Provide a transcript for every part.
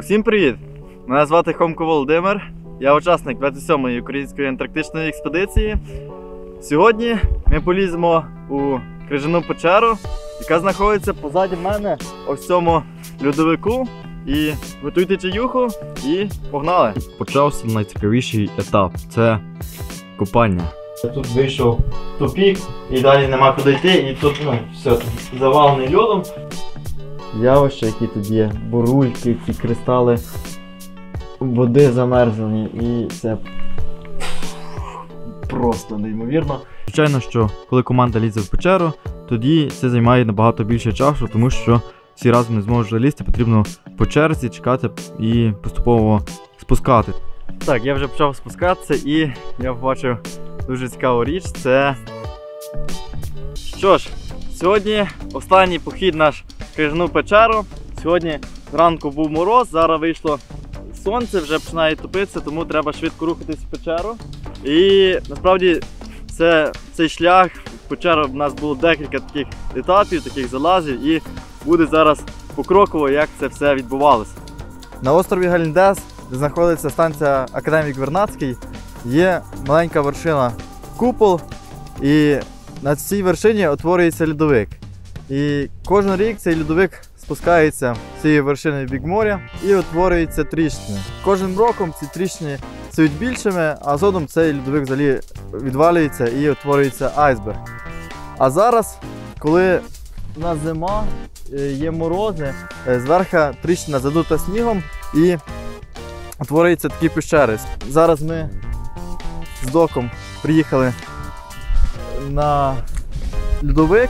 Усім привіт! Мене звати Хомко Володимир, я учасник 27-ї української антарктичної експедиції. Сьогодні ми поліземо у крижану печеру, яка знаходиться позаді мене ось в цьому льодовику. І готуйте чаюху і погнали! Почався найцікавіший етап – це купання. Тут вийшов тупік і далі нема куди йти, і тут все завалений льодом. Явище, які тут є, бурульки, ці кристали води замерзлені, і це просто неймовірно. Звичайно, що коли команда лізе в печеру, тоді це займає набагато більше часу, тому що всі разом не зможуть залізти, потрібно по черзі чекати і поступово спускати. Так, я вже почав спускатися і я побачив дуже цікаву річ, це... Що ж, сьогодні останній похід наш в крижану печеру. Сьогодні зранку був мороз, зараз вийшло сонце, вже починає топитися, тому треба швидко рухатись в печеру. І насправді цей шлях в печеру в нас було декілька таких етапів, таких залазів, і буде зараз покроково, як це все відбувалося. На острові Гальндес, де знаходиться станція Академік Вернадський, є маленька вершина Купол, і на цій вершині утворюється льодовик. І кожен рік цей льодовик спускається з цієї вершини в бік моря і утворюється тріщини. Кожним роком ці тріщини стають більшими, а згодом цей льодовик взагалі відвалюється і утворюється айсберг. А зараз, коли у нас зима, є морози, зверху тріщина задута снігом і утворюються такі пещери. Зараз ми з доком приїхали на льодовик.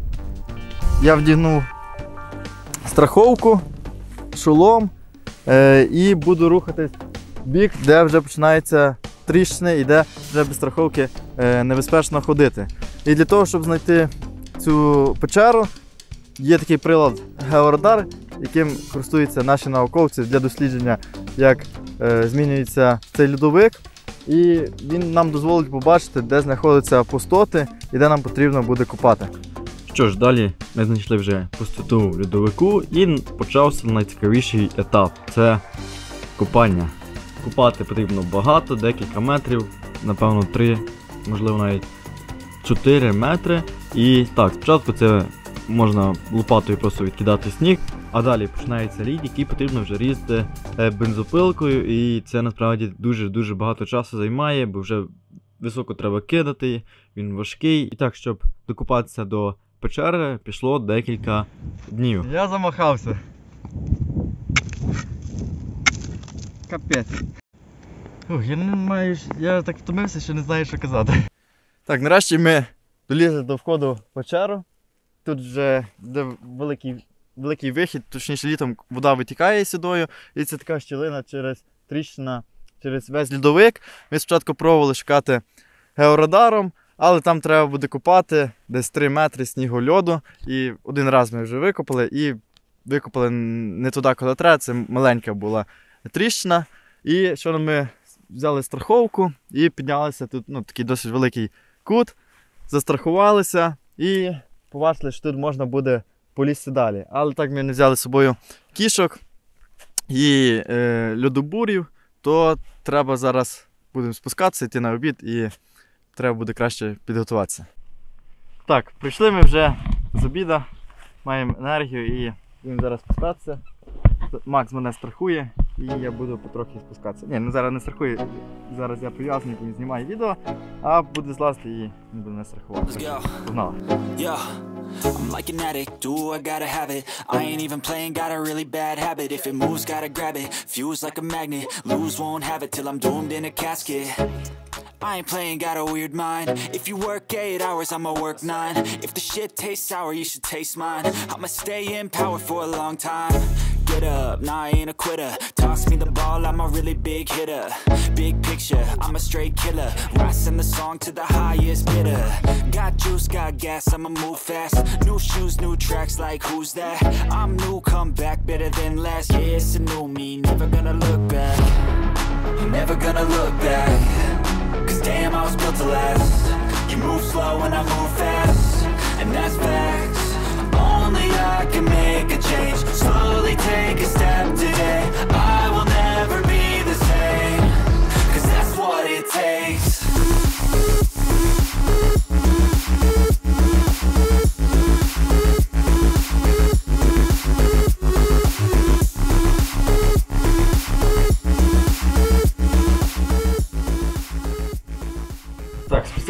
Я вдягнув страховку, шолом і буду рухатись в бік, де вже починаються тріщини і де вже без страховки небезпечно ходити. І для того, щоб знайти цю печеру, є такий прилад георадар, яким користуються наші науковці для дослідження, як змінюється цей льодовик. І він нам дозволить побачити, де знаходяться пустоти і де нам потрібно буде копати. Що ж, далі ми знайшли вже пустоту в льодовику і почався найцікавіший етап – це купання. Купати потрібно багато, декілька метрів, напевно 3, можливо навіть 4 метри. І так, спочатку це можна лопатою просто відкидати сніг, а далі починається лід, який потрібно вже різати бензопилкою, і це насправді дуже багато часу займає, бо вже високо треба кидати, він важкий. І так, щоб докупатися до печери, пішло декілька днів. Я замахався. Капець. Я так втомився, що не знаю, що казати. Так, нарешті ми долізли до входу в печеру. Тут вже великий вихід, точніше літом вода витікає сюдою, і це така щілина тріщина через весь льодовик. Ми спочатку пробували шукати георадаром, але там треба буде копати десь 3 метри снігу льоду. І один раз ми вже викопали, і викопали не туди, куди треба, це маленька була тріщина. І що ми взяли страховку і піднялися тут, такий досить великий кут, застрахувалися і побачили, що тут можна буде полізти далі. Але так ми не взяли з собою кішок і льодобурів, то треба зараз будемо спускатися, йти на обід і треба буде краще підготуватися. Так, прийшли ми вже з обіду, маємо енергію і будемо зараз спускатися. Макс мене страхує і я буду потрохи спускатися. Ні, зараз не страхує, зараз я прив'язаний і знімаю відео, а буде злазити і не буде мене страхувати. Погнали. I'm like an addict, do I gotta have it. I ain't even playing, got a really bad habit. If it moves, gotta grab it, fuse like a magnet. Lose, won't have it till I'm doomed in a casket. I ain't playing, got a weird mind. If you work 8 hours, I'ma work 9. If the shit tastes sour, you should taste mine. I'ma stay in power for a long time. Get up, nah, I ain't a quitter. Toss me the ball, I'm a really big hitter. Big picture, I'm a straight killer. Rising the song to the highest bidder. Got juice, got gas, I'ma move fast. New shoes, new tracks, like who's that? I'm new, come back, better than last. Yeah, it's a new me, never gonna look back. Never gonna look back. Cause damn, I was built to last. You move slow and I move fast. And that's facts. Only I can make a change. Slowly take a step today.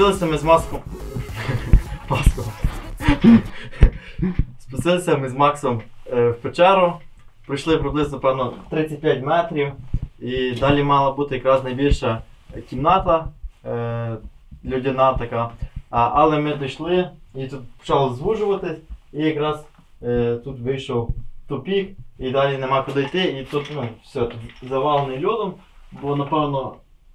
Спустилися ми з Максом. Спустилися ми з Максом в печеру. Пройшли приблизно, певно, 35 метрів. І далі мала бути якраз найбільша кімната, людяна така. Але ми дійшли і тут почало звужуватись. І якраз тут вийшов тупік, і далі нема куди йти. І тут все, тут завалений льодом, бо напевно,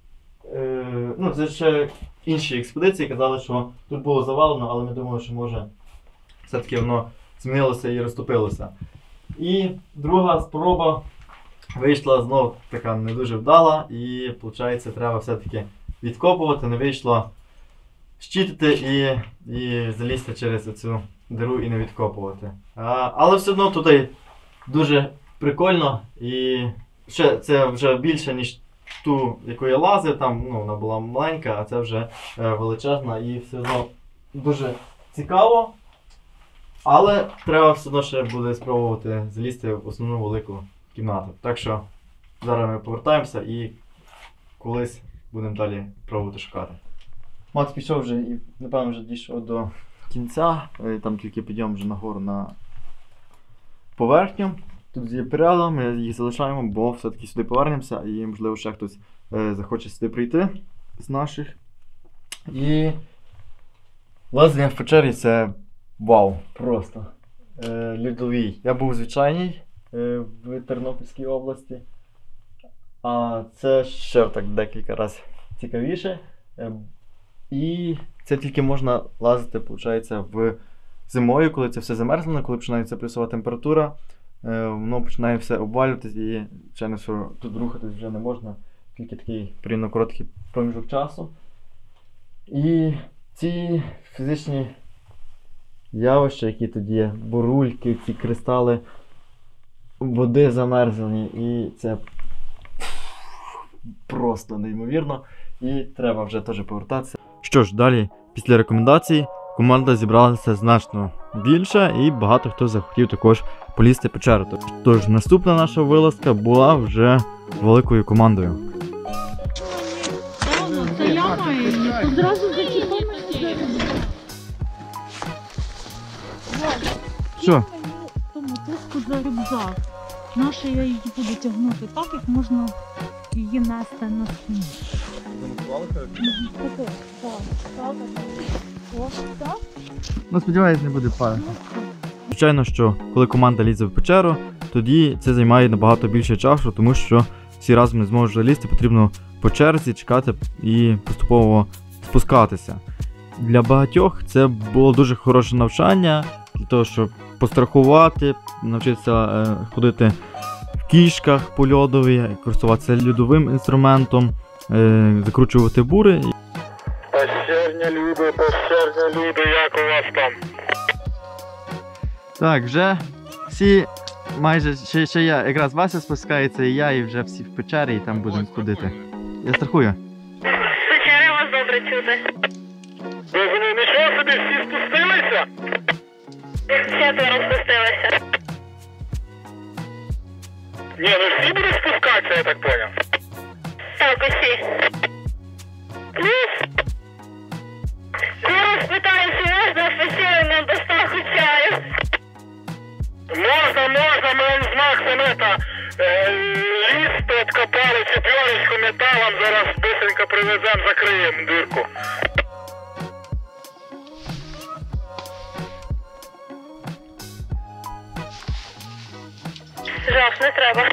це ще інші експедиції казали, що тут було завалено, але ми думали, що може все-таки воно змінилося і розтопилося. І друга спроба вийшла знову така не дуже вдала, і виходить, треба все-таки відкопувати, не вийшло щитити і залізти через цю диру і не відкопувати. Але все одно туди дуже прикольно, і ще це вже більше, ніж ту, яку я лазив, там вона була маленька, а це вже величезна, і все одно дуже цікаво. Але треба все одно ще буде спробувати залізти в основну велику кімнату. Так що зараз ми повертаємося і колись будемо далі пробувати шукати. Макс пішов вже і, напевно, вже дійшов до кінця. Там тільки підйом вже нагору на поверхню. Тут є перила, ми їх залишаємо, бо все-таки сюди повернемося і, можливо, ще хтось захоче сюди прийти з наших. І лазення в печері — це вау, просто льодовий. Я був звичайній в Тернопільській області, а це ще так декілька разів цікавіше. І це тільки можна лазити, виходить, в зимою, коли це все замерзлено, коли починається плюсова температура, воно починає все обвалюватись і, звичайно, що тут рухатись вже не можна, тільки такий порівняно короткий проміжок часу. І ці фізичні явища, які тут є, бурульки, ці кристали води замерзлені, і це просто неймовірно, і треба вже теж повертатися. Що ж, далі, після рекомендацій, команда зібралася значно більше, і багато хто захотів також полізти печеру. Тож наступна наша вилазка була вже великою командою. Це я маю, одразу зачіпаємося. Що? Тому тиску за рюкзак. Наша я її буду тягнути так, як можна її нести на спині. Ну, сподіваюсь, не буде падати. Звичайно, що коли команда лізе в печеру, тоді це займає набагато більше часу, тому що всі разом не зможуть залізти, потрібно по черзі чекати і поступово спускатися. Для багатьох це було дуже хороше навчання, для того, щоб пострахувати, навчитися ходити в кішках по льодові, користуватися льодовим інструментом, закручувати бури. Пещерні люди, як у вас там? Так, вже всі, майже, ще я, якраз Вася спускається, і я, і вже всі в печері, і там будемо ходити. Я страхую. З печери вас добре чути. Розумію, нічого собі, всі спустилися? Четверо спустилися. Ні, ну всі будуть спускатися, я так поняв. Так, усі. Плюс. Зараз питаю, чи можна в печері нам доставку чаю? Можна, ми вам з Максом ліс откопали, четверочку металом, зараз быстренько привеземо, закриємо дирку. Жах, не треба.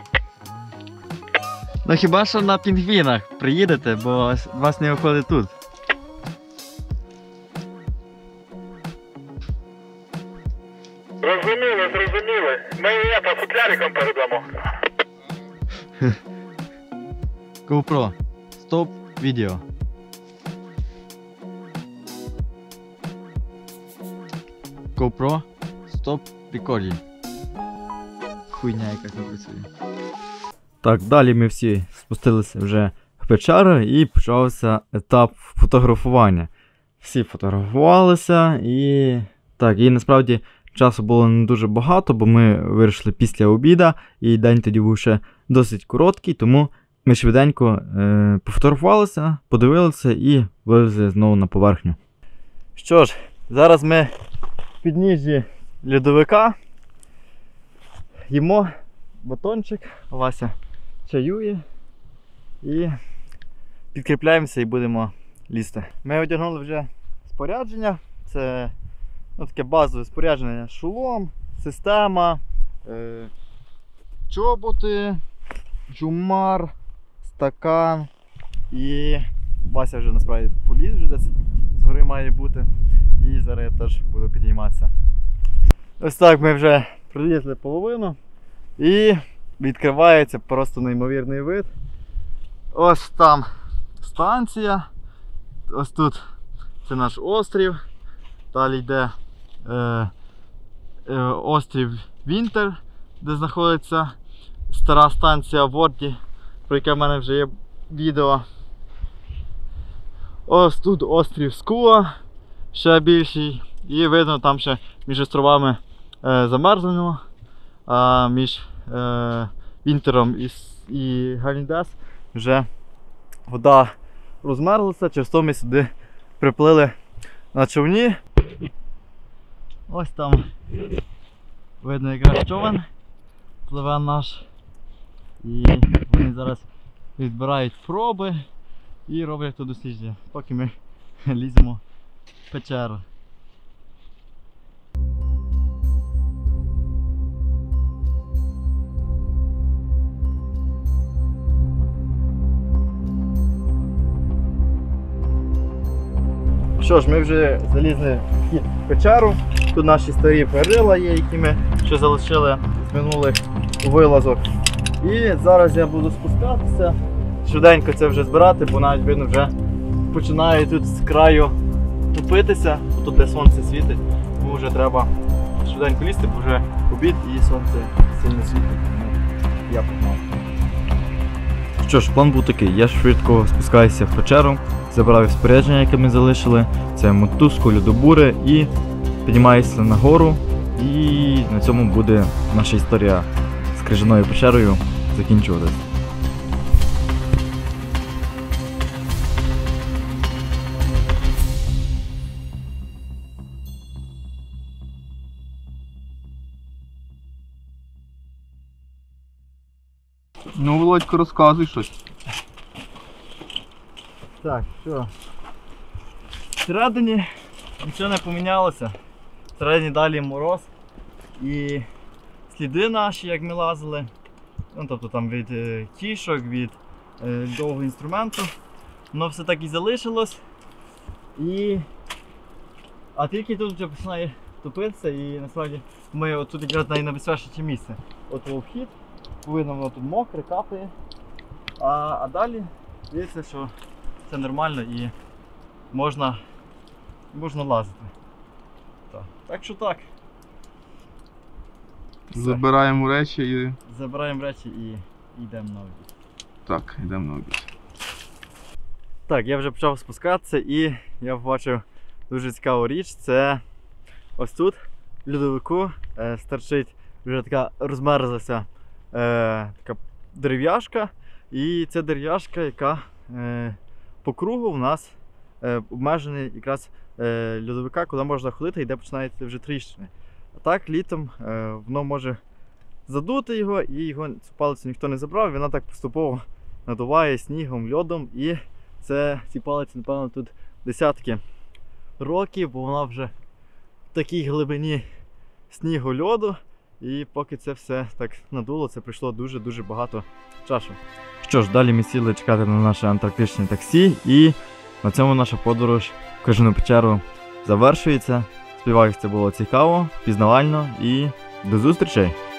Ну хіба що на пінгвінах приїдете, бо вас не виходить тут. Зрозуміли. Ми її по футлярикам передамо. GoPro. Стоп відео. GoPro. Стоп рекордінг. Хуйня яка не працює. Так, далі ми всі спустилися вже в печеру і почався етап фотографування. Всі фотографувалися і... Так, і насправді часу було не дуже багато, бо ми вирішили після обіду, і день тоді був ще досить короткий, тому Ми швиденько пофотографувалися, подивилися і вилізли знову на поверхню. Що ж, зараз ми в підніжжі льодовика їмо батончик, Вася чаює і підкріпляємося і будемо лізти. Ми одягнули вже спорядження, це таке базове спорядження: шолом, система, чоботи, джумар, стакан і Вася вже насправді поліз, вже десь згори має бути, і зараз я теж буду підійматися. Ось так ми вже пролізли половину і відкривається просто неймовірний вид. Ось там станція, ось тут це наш острів, далі йде острів Вінтер, де знаходиться стара станція Ворді, про яке в мене вже є відео. Ось тут острів Скула, ще більший, і видно там ще між островами замерзлено, а між Вінтером і Галіндес вже вода розмерзлася, через то ми сюди приплили на човні. Ось там видно якраз човен, пливе наш, і вони зараз відбирають проби і роблять тут дослідження, поки ми ліземо в печеру. Що ж, ми вже залізли в печеру. Тут наші старі перила є, які ми ще залишили з минулих вилазок. І зараз я буду спускатися, швиденько це вже збирати, бо навіть видно вже починає тут з краю топитися, тут де сонце світить, тому вже треба швиденько лізти, бо вже обід і сонце сильно світить. Я погнав. Що ж, план був такий: я швидко спускаюся в печеру, забираю спорядження, яке ми залишили, це мотузку, льодобури, і піднімаюся нагору, і на цьому буде наша історія з крижаною печерою закінчуватись. Ну, Володько, розказуй щось. Так, що? Всередині нічого не помінялося. Всередині далі мороз і сліди наші, як ми лазили. Ну, тобто там від кішок, від довгого інструменту. Воно все так і залишилось. А тільки тут вже починає топитися, і насправді ми отут якраз найнебезпечніше місце. От вхід, видно, воно тут мокре, капає. А далі здається, що це нормально і можна лазити. Так що так. Все. Забираємо речі і... Забираємо речі і йдемо на обід. Так, йдемо на обід. Так, я вже почав спускатися і я побачив дуже цікаву річ. Це ось тут, в льодовику, стерчить вже така розмерзлася така дерев'яшка. І це дерев'яшка, яка по кругу в нас обмежений якраз льодовика, куди можна ходити і де починаються вже тріщини. А так літом воно може задути його, і його цю палицю ніхто не забрав, вона так поступово надуває снігом, льодом, і ці палиці, напевно, тут десятки років, бо вона вже в такій глибині снігу, льоду, і поки це все так надуло, це пройшло дуже-дуже багато часу. Що ж, далі ми сіли чекати на наше антарктичне таксі, і на цьому наша подорож в Крижану печеру завершується. Сподіваюся, це було цікаво, пізнавально, і до зустрічей!